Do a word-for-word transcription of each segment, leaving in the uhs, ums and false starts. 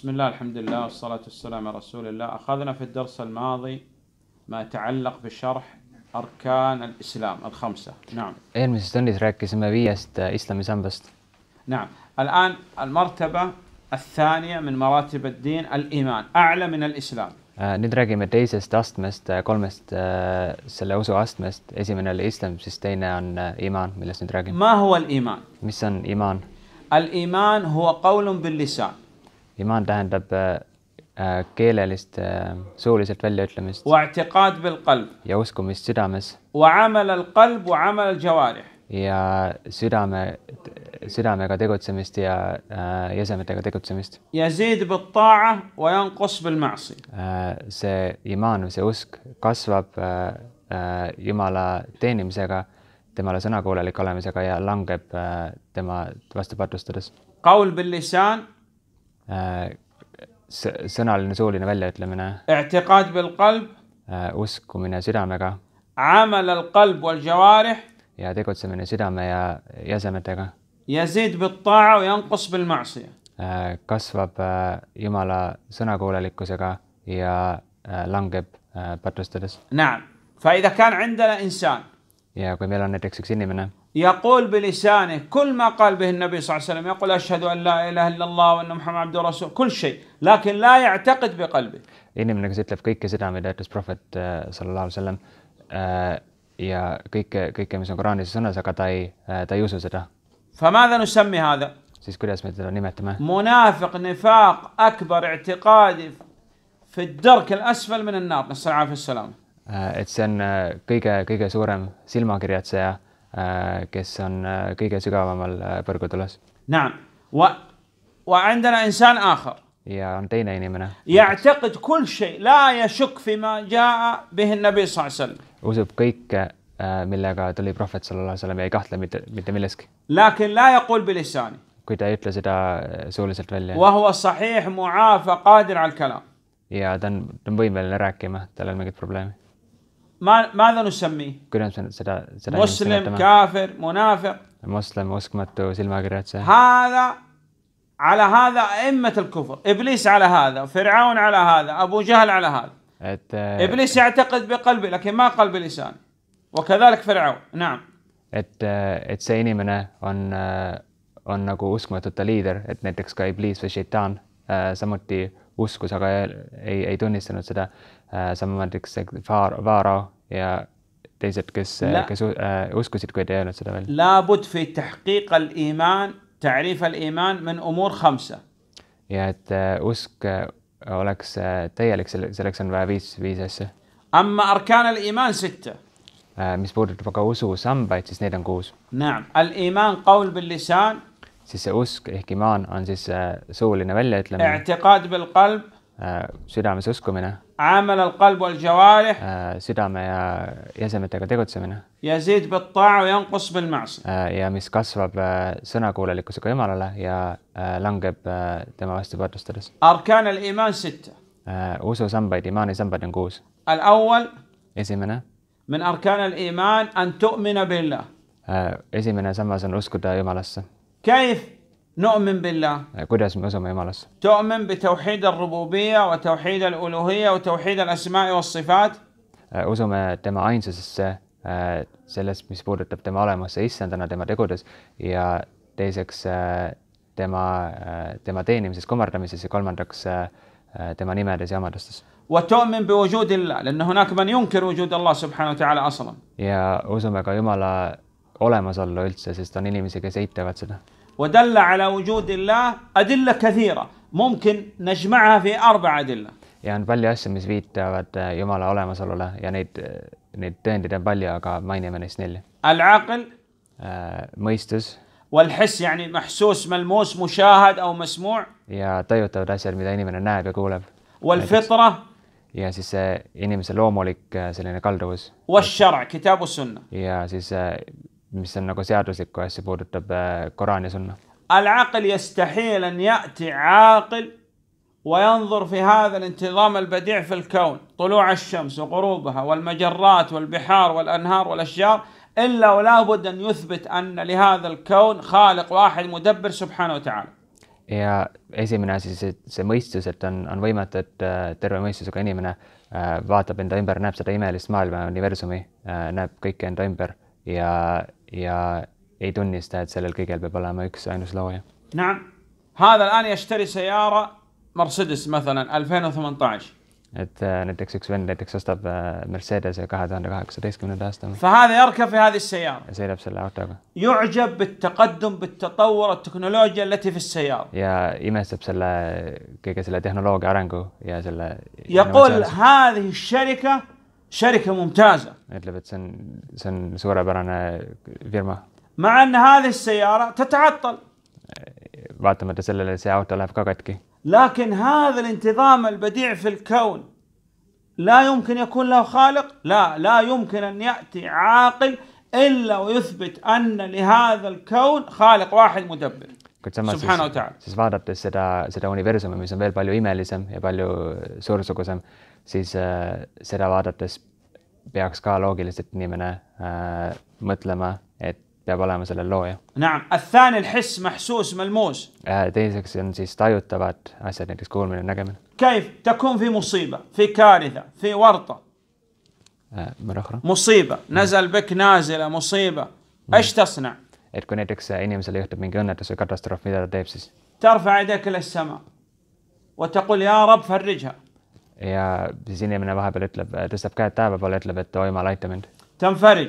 بسم الله الحمد لله والصلاة والسلام على رسول الله. أخذنا في الدرس الماضي ما يتعلق بشرح أركان الإسلام الخمسة. نعم. eelmises tunnis rääkisime viiest islami sambast. نعم. الآن المرتبة الثانية من مراتب الدين الإيمان أعلى من الإسلام. Nüüd räägime teisest astmest, kolmest selle usu astmest. Esimene oli islam, siis teine on iman, millest nüüd räägime. ما هو الإيمان؟ Mis on iman? الإيمان هو قول باللسان. Iman tähendab keelelist suuliselt väljaütlemist واعتقاد بالقلب. ja uskumist südames وعمل القلب وعمل الجوارح. ja südame, südamega tegutsemist ja jäsemetega tegutsemist. يزيد بالطاعة وينقص بالمعصية. See iman või see usk kasvab Jumala teenimisega, temale sõnakuulelik olemisega ja langeb tema vastu patustades. قول باللسان. Sõnaline suuline väljaütlemine. اعتقاد بالقلب. Uskumine südamega. عمل القلب والجوارح. Ja tegutsemine südame ja jäsemetega. يزيد بالطاعة وينقص بالمعصية. Kasvab Jumala sõnakuulelikkusega ja langeb patustades. نعم. فإذا كان عندنا إنسان. Ja kui meil on näiteks üks inimene. يقول بلسانه كل ما قال به النبي صلى الله عليه وسلم، يقول أشهد أن لا إله إلا الله وأن محمد عبده ورسوله، كل شيء، لكن لا يعتقد بقلبه. Inimene, kes ütleb kõike seda, mida ütles prohvet sallallahu alaihi wasallam ja kõike, kõike, mis on Koraanis sõnas, aga ta ei, ta ei usu seda. فماذا نسمي هذا؟ Siis kuidas me teda nimetame? منافق نفاق أكبر اعتقادي في الدرك الأسفل من النار، نسأل العافية والسلامة. Et see on kõige, kõige suurem silmakirjatseja, kes on kõige sügavamal põrgutules. نعم. و... وعندنا إنسان آخر. Ja on teine inimene. يعتقد كل شيء لا يشك فيما جاء به النبي صلى الله عليه وسلم. Usub kõike, millega tuli prohvet sallallahu alaihi wasallam ja ei kahtle mitte, mitte milleski. لكن لا يقول بلسانه. Kui ta ei ütle seda suuliselt välja. وهو صحيح معافى قادر على الكلام. Ja ta on, ta on võimeline rääkima, tal on mingit probleemi. ما ماذا نسميه؟ Kuidas me seda, seda مسلم كافر منافق. Moslem, uskmatu, silmakirjatseja. هذا على هذا أئمة الكفر. إبليس على هذا، فرعون على هذا، أبو جهل على هذا. Et, إبليس يعتقد بقلبه لكن ما قال بلسانه. وكذلك فرعون. نعم. Et, et see inimene on, on nagu uskmatute liider, et näiteks ka Iblis või Shaitan samuti uskus, aga ei, ei tunnistanud seda. Samamoodi Vaarao ja teised, kes, kes uskusid, kui ei öelnud seda veel. لابد في تحقيق الإيمان تعريف الإيمان من أمور خمسة. Ja et usk oleks täielik, selleks on vaja viis, viis asja. أما أركان الإيمان ستة. Mis puudutab aga usu sambaid, siis need on kuus. نعم. الإيمان قول باللسان. Siis see usk ehk imaan on siis suuline väljaütlemine. اعتقاد بالقلب. Südames uskumine. عمل القلب والجوارح. Südame ja jäsemetega tegutsemine. يزيد بالطاعة وينقص بالمعصية. Ja mis kasvab sõnakuulelikkusega Jumalale ja langeb tema vastu patustades. أركان الإيمان ستة. Usu sambaid, imaani sambad on kuus. الأول. Esimene. من أركان الإيمان أن تؤمن بالله. Esimene sammas on uskuda Jumalasse. كيف نؤمن بالله؟ Kuidas me usume Jumalasse? تؤمن بتوحيد الربوبية وتوحيد الألوهية وتوحيد الأسماء والصفات. Usume tema ainsusesse, sellest, mis puudutab tema olemusse issandana tema tegudes ja teiseks tema, tema teenimises, kummardamises ja kolmandaks tema nimedes ja omadustes. وتؤمن بوجود الله لأن هناك من ينكر وجود الله سبحانه وتعالى أصلا. Ja usume ka Jumala olemasollu üldse, sest on inimesi, kes eitavad seda. ودل على وجود الله أدلة كثيرة ممكن نجمعها في أربع أدلة. Ja on palju asju, mis viitavad Jumala olemasolule ja neid, neid tõendid on palju, aga mainime neist nelja. العقل. Mõistus. والحس يعني محسوس ملموس مشاهد أو مسموع. Ja tajutavad asjad, mida inimene näeb ja kuuleb. والفطرة. Ja siis see inimese loomulik selline kalduvus. والشرع كتاب والسنة. Ja siis mis on nagu seaduslikku asja puudutab Koraan ja sunna. العقل يستحيل أن يأتي عاقل وينظر في هذا الانتظام البديع في الكون طلوع الشمس وغروبها والمجرات والبحار والأنهار والأشجار إلا ولا بد أن يثبت أن لهذا الكون خالق واحد مدبر سبحانه وتعالى. ja esimene asi see, see mõistus, et on, on võimatu, et terve mõistusega inimene vaatab enda ümber, näeb seda imelist maailma, universumi, näeb kõike enda ümber ja, ja ei tunnista, et sellel kõigel peab olema üks ainus looja. نعم هذا الآن يشتري سيارة مرسيدس مثلا ألفين وثمانية عشر. et näiteks üks vend näiteks ostab Mercedes kahe tuhande kaheksateistkümnenda aastal. فهذا يركب في هذه السيارة. sõidab selle autoga. يعجب بالتقدم بالتطور التكنولوجيا التي في السيارة. ja imestab selle kõige selle tehnoloogia arengu ja selle. يقول هذه الشركة شركة ممتازة. ütleb, et see on see on suurepärane firma. مع أن هذه السيارة تتعطل. vaatamata sellele see auto läheb ka katki. لكن هذا الانتظام البديع في الكون لا يمكن يكون له خالق. لا لا يمكن أن يأتي عاقل إلا ويثبت أن لهذا الكون خالق واحد مدبر سبحانه وتعالى. siis vaadates seda, seda universumi, mis on veel palju imelisem ja palju suursugusem, siis äh, seda vaadates peaks ka loogiliselt inimene äh, mõtlema, et peab olema sellel looja. نعم الثاني الحس محسوس ملموس. teiseks on siis tajutavad asjad, näiteks kuulmine, nägemine. كيف تكون في مصيبة في كارثة في ورطة مصيبة نزل بك نازلة مصيبة ايش تصنع؟ et kui näiteks inimesele juhtub mingi õnnetus või katastroof, mida ta teeb siis? ترفع يدك إلى السماء وتقول يا رب فرجها. ja siis inimene vahepeal ütleb, tõstab käed taeva poole, ütleb, et o Jumal, aita mind. تنفرج.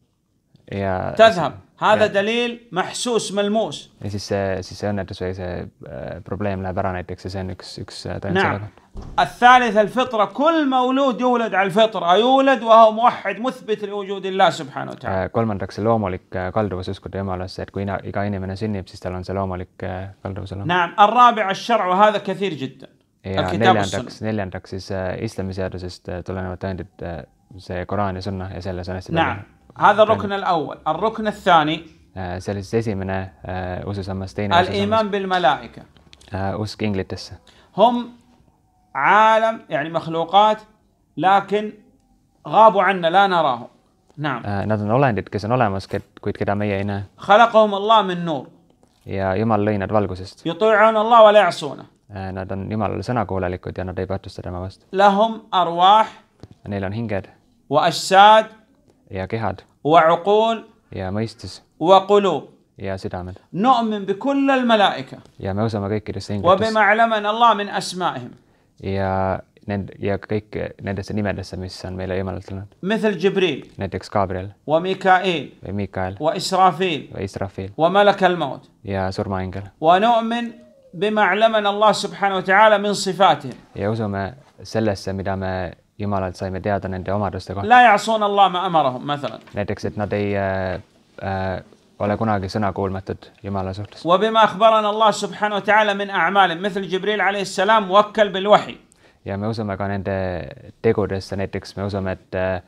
ja تذهب. هذا دليل محسوس ملموس. ja siis see siis see õnnetus või see probleem läheb ära näiteks ja see on üks üks tõend selle kohta. الثالث الفطرة كل مولود يولد على الفطرة يولد وهو موحد مثبت لوجود الله سبحانه وتعالى. kolmandaks see loomulik kalduvus uskuda Jumalasse, et kui iga inimene sünnib, siis tal on see loomulik kalduvus olemas. نعم الرابع الشرع وهذا كثير جدا. ja neljandaks neljandaks siis islamiseadusest tulenevad tõendid, see Koraan ja sunna ja selles on hästi palju. هذا الركن الأول. الركن الثاني see oli siis esimene ususammas, teine الإيمان بالملائكة. usk inglitesse. هم عالم يعني مخلوقات لكن غابوا عنا لا نراهم. نعم. Nad on olendid, kes on olemas, kuid keda meie ei näe. خلقهم الله من نور. ja Jumal lõi nad valgusest. يطيعون الله ولا يعصونه. Nad on Jumalale sõnakuulelikud ja nad ei patusta tema vastu. لهم أرواح. Neil on hinged. وأجساد. ja kehad. وعقول. ja mõistus. وقلوب. ja südamed. نؤمن بكل الملائكة. ja me usume kõikidesse inglitesse. وبما علمنا الله من أسمائهم. ja nend ja kõik nendesse nimedesse, mis on meile Jumalalt tulnud. مثل جبريل. näiteks Gabriel. وميكائيل. või Mikael. وإسرافيل. või Israfil. وملك الموت. ja surmaingel. ونؤمن بما علمنا الله سبحانه وتعالى من صفاتهم. ja usume sellesse, mida me Jumalalt saime teada nende omaduste kohta. لا يعصون الله ما أمرهم مثلا. näiteks, et nad ei äh, äh, ole kunagi sõnakuulmatud Jumala suhtes. وبما أخبرنا الله سبحانه وتعالى من أعمالهم مثل جبريل عليه السلام موكل بالوحي. ja me usume ka nende tegudesse, näiteks me usume, et äh,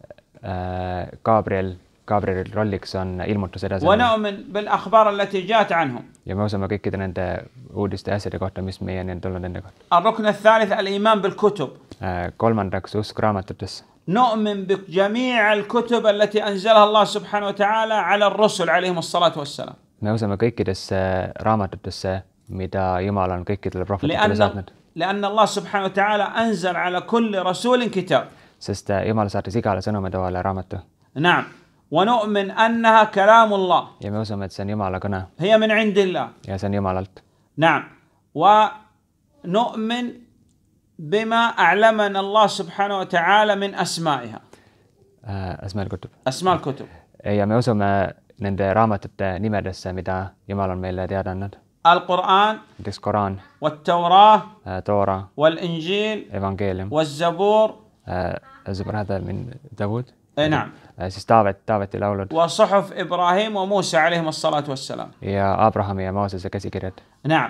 Gabriel Gabrieli rolliks on ilmutus edasi. ونؤمن بالأخبار التي جاءت عنهم. ja me usume kõikide nende uudiste ja asjade kohta, mis meieni on tulnud nende kohta. الركن الثالث الإيمان بالكتب. kolmandaks usk raamatutesse. نؤمن بجميع الكتب التي أنزلها الله سبحانه وتعالى على الرسل عليهم الصلاة والسلام. me usume kõikidesse raamatutesse, mida Jumal on kõikidele prohvetitele saatnud. لأن الله سبحانه وتعالى أنزل على كل رسول كتاب. sest Jumal saatis igale sõnumitoale raamatu. نعم. ونؤمن أنها كلام الله. ja me usume, et see on Jumala kõne. هي من عند الله. ja see on Jumalalt. نعم. ونؤمن بما أعلمنا الله سبحانه وتعالى من أسمائها. أسماء الكتب. أسماء الكتب. ja me usume nende raamatute nimedesse, mida Jumal on meile teada andnud. القرآن. näiteks Koraan. والتوراة. Toora. والإنجيل. evangeelium. والزبور. الزبور هذا من داود. نعم. siis Taavet, Taaveti laulud. وصحف إبراهيم وموسى عليهم الصلاة والسلام. ja Abrahami ja Moosese käsikirjad. نعم.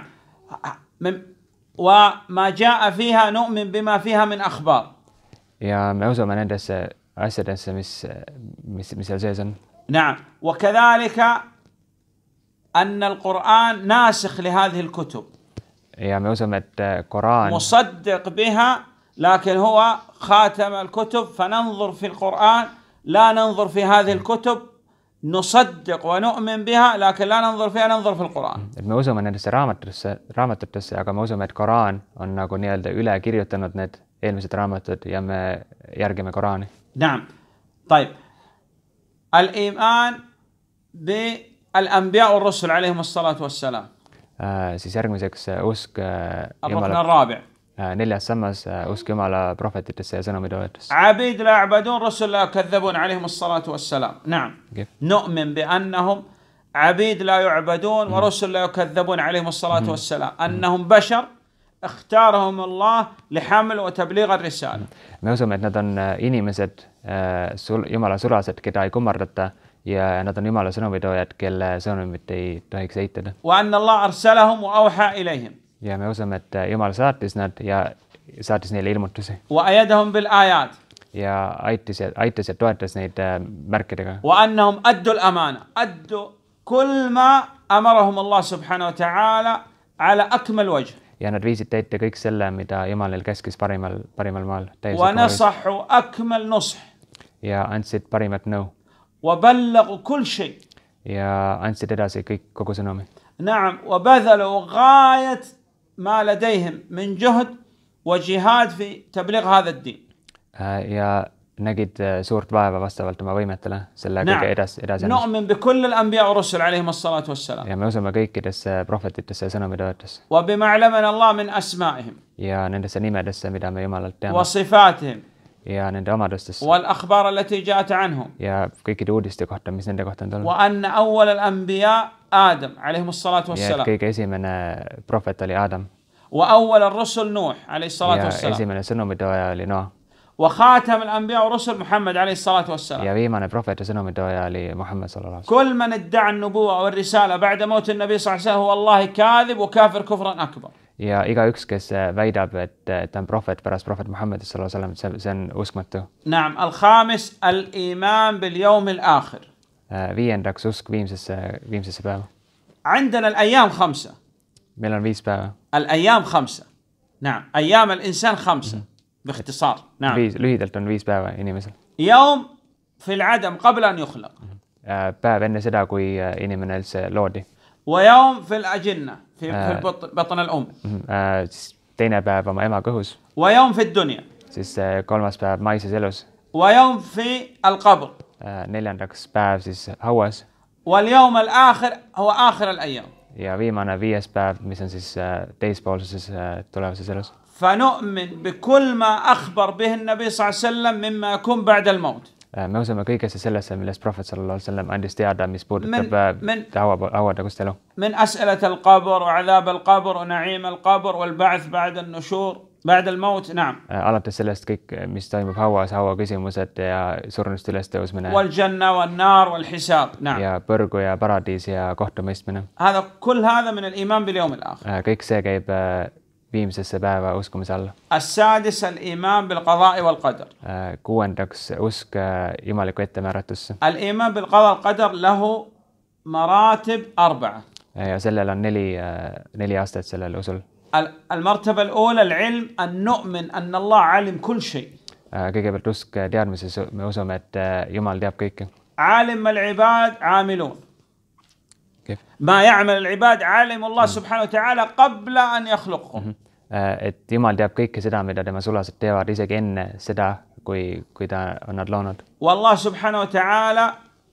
وما جاء فيها نؤمن بما فيها من أخبار. ja me usume nendesse asjadesse, mis mis mis seal sees on. نعم. وكذلك أن القرآن ناسخ لهذه الكتب. ja me usume, et Koraan مصدق بها لكن هو خاتم الكتب فننظر في القرآن لا ننظر في هذه الكتب نصدق ونؤمن بها لكن لا ننظر فيها ننظر في القرآن. et me usume nendesse raamatutesse, raamatutesse, aga me usume, et Koraan on nagu nii-öelda üle kirjutanud need eelmised raamatud ja me järgime Koraani. نعم. طيب الإيمان بالأنبياء والرسل عليهم الصلاة والسلام. Äh, siis järgmiseks usk الركن الرابع. neljas sammas usk Jumala prohvetitesse ja sõnumitoojatesse. عبيد لا يعبدون رسل لا يكذبون عليهم الصلاة والسلام. نعم. okay. نؤمن بأنهم عبيد لا يعبدون ورسل لا يكذبون عليهم الصلاة والسلام. أنهم بشر اختارهم الله لحمل وتبليغ الرسالة. me usume, et nad on inimesed, Jumala sulased, keda ei kummardata ja nad on Jumala sõnumitoojad, kelle sõnumit ei tohiks eitada. وأن الله أرسلهم وأوحى إليهم. ja me usume, et Jumal saatis nad ja saatis neile ilmutusi. وأيدهم بالآيات. ja aitas ja aitas ja toetas neid märkidega. وأنهم أدوا الأمانة أدوا كل ما أمرهم الله سبحانه وتعالى على أكمل وجه. ja nad viisid ette kõik selle, mida Jumal neil käskis parimal, parimal maal. ونصحوا أكمل نصح. ja andsid parimat nõu. وبلغوا كل شيء. ja andsid edasi kõik kogu sõnumi. نعم. وبذلوا غاية ما لديهم من جهد وجهاد في تبليغ هذا الدين. ja nägid suurt vaeva vastavalt oma võimetele selle نعم. kõige edas, edasi. نؤمن بكل الأنبياء والرسل عليهم الصلاة والسلام. ja me usume kõikidesse prohvetitesse ja sõnumitoojatesse. وبما علمنا الله من أسمائهم. ja nendesse nimedesse, mida me Jumalalt teame. وصفاتهم. ja nende omadustesse. والأخبار التي جاءت عنهم. ja kõikide uudiste kohta, mis nende kohta on tulnud. وأن أول الأنبياء آدم عليهم الصلاة والسلام. ja kõige esimene prohvet oli Adam. وأول الرسل نوح عليه الصلاة والسلام. ja esimene sõnumitooja oli Noa. وخاتم الأنبياء والرسل محمد عليه الصلاة والسلام. ja viimane prohvet ja sõnumitooja oli Muhammad sallallahu alaihi wasallam. كل من ادعى النبوة والرسالة بعد موت النبي صلى الله عليه وسلم هو والله كاذب وكافر كفرا أكبر. ja igaüks, kes väidab, et ta on prohvet pärast prohvet Muhammad sallallahu alaihi wasallam, see on uskmatu. نعم. الخامس الإيمان باليوم الآخر. viiendaks usk viimsesse viimsesse päeva. عندنا الأيام خمسة. meil on viis päeva. الأيام خمسة. نعم. أيام الإنسان خمسة. باختصار. نعم. viis, lühidalt on viis päeva inimesel. يوم في العدم قبل أن يخلق. päev enne seda, kui inimene üldse loodi. ويوم في الأجنة في في بطن الأم. siis teine päev oma ema kõhus. ويوم في الدنيا. siis kolmas päev maises elus. ويوم في القبر. neljandaks päev siis hauas. واليوم الآخر هو آخر الأيام. ja viimane viies päev, mis on siis teispoolses tulevases elus. فنؤمن بكل ما أخبر به النبي صلى الله عليه وسلم مما يكون بعد الموت. me usume kõigesse sellesse, millest prohvet sallallahu alaihi wasallam andis teada, mis puudutab hauatagust elu. من أسئلة القبر وعذاب القبر ونعيم القبر والبعث بعد النشور بعد الموت. نعم. alates sellest kõik, mis toimub hauas, haua küsimused ja surnust üles tõusmine. والجنة والنار والحساب. نعم. ja põrgu ja paradiis ja kohtumõistmine. هذا كل هذا من الإيمان باليوم الآخر. kõik see käib viimsesse päeva uskumise alla. السادس الإيمان بالقضاء والقدر. kuuendaks usk jumaliku ettemääratusse. الإيمان بالقضاء والقدر له مراتب أربعة. ja sellel on neli, neli aastat sellel usul. المرتبة الأولى العلم أن نؤمن أن الله علم كل شيء. kõigepealt usk teadmises, me usume, et Jumal teab kõike. عالم العباد عاملون. كيف؟ ما يعمل العباد عالم الله سبحانه وتعالى قبل أن يخلقهم. et Jumal teab kõike seda, mida tema sulased teevad isegi enne seda, kui, kui ta on nad loonud. والله سبحانه وتعالى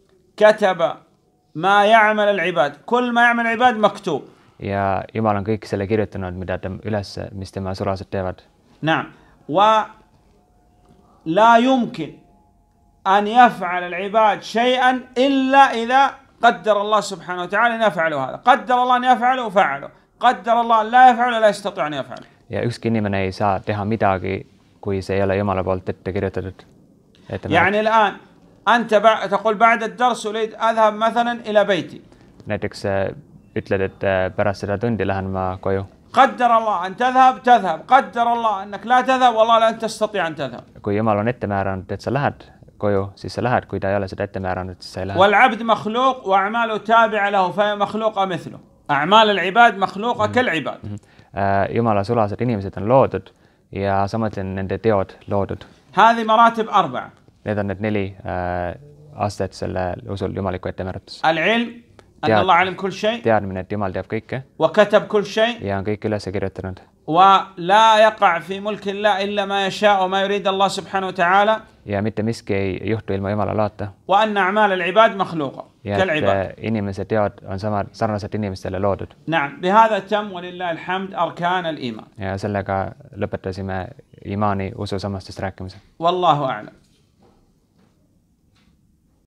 كتب ما يعمل العباد كل ما يعمل العباد مكتوب. ja Jumal on kõik selle kirjutanud, mida ta üles, mis tema sulased teevad. نعم. ولا يمكن أن يفعل العباد شيئا إلا إذا قدر الله سبحانه وتعالى أن يفعلوا هذا. قدر الله أن يفعلوا وفعلوا. قدر الله أن لا يفعل لا يستطيع أن يفعل. ja ükski inimene ei saa teha midagi, kui see ei ole Jumala poolt ette kirjutatud. يعني الآن أنت تقول بعد الدرس أريد أذهب مثلا إلى بيتي. näiteks ütled, et pärast seda tundi lähen ma koju. قدر الله أن تذهب تذهب. قدر الله أنك لا تذهب والله لا تستطيع أن تذهب. kui Jumal on ette määranud, et sa lähed koju, siis sa lähed, kui ta ei ole seda ette määranud, siis sa ei lähe. والعبد مخلوق وأعماله تابعة له فهي مخلوقة مثله. أعمال العباد مخلوقة كالعباد. Jumala sulased inimesed on loodud ja samuti on nende teod loodud. هذه مراتب أربعة. Need on need neli, astet selle usul jumaliku ettemääratus. العلم أن Tead- الله علم كل شيء Teadmine, et Jumal teab kõike وكتب كل شيء ja on kõik üles kirjutanud. ولا يقع في ملك الله إلا ما يشاء وما يريد الله سبحانه وتعالى Ja mitte miski ei juhtu ilma Jumala laata. وأن أعمال العباد مخلوقة Ja كالعباد. et inimese teod on sama sarnaselt inimestele loodud. نعم بهذا تم ولله الحمد أركان الإيمان Ja sellega lõpetasime imaani ususammastest rääkimise. والله أعلم.